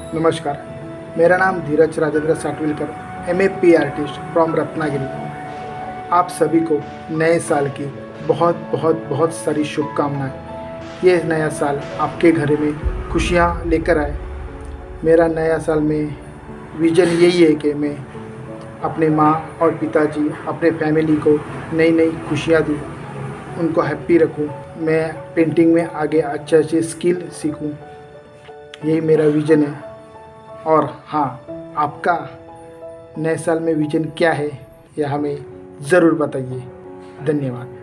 नमस्कार, मेरा नाम Dheeraj Rajendra Satvilkar, MAP artist from Ratnagiri. आप सभी को नए साल की बहुत बहुत बहुत सारी शुभकामनाएं। ये नया साल आपके घर में खुशियाँ लेकर आए। मेरा नया साल में विज़न यही है कि मैं अपने माँ और पिताजी, अपने फैमिली को नई नई खुशियाँ दूँ, उनको हैप्पी रखूँ। मैं पेंटिंग में आगे अच्छे अच्छे स्किल सीखूँ, यही मेरा विज़न है। और हाँ, आपका नए साल में विज़न क्या है, यह हमें ज़रूर बताइए। धन्यवाद।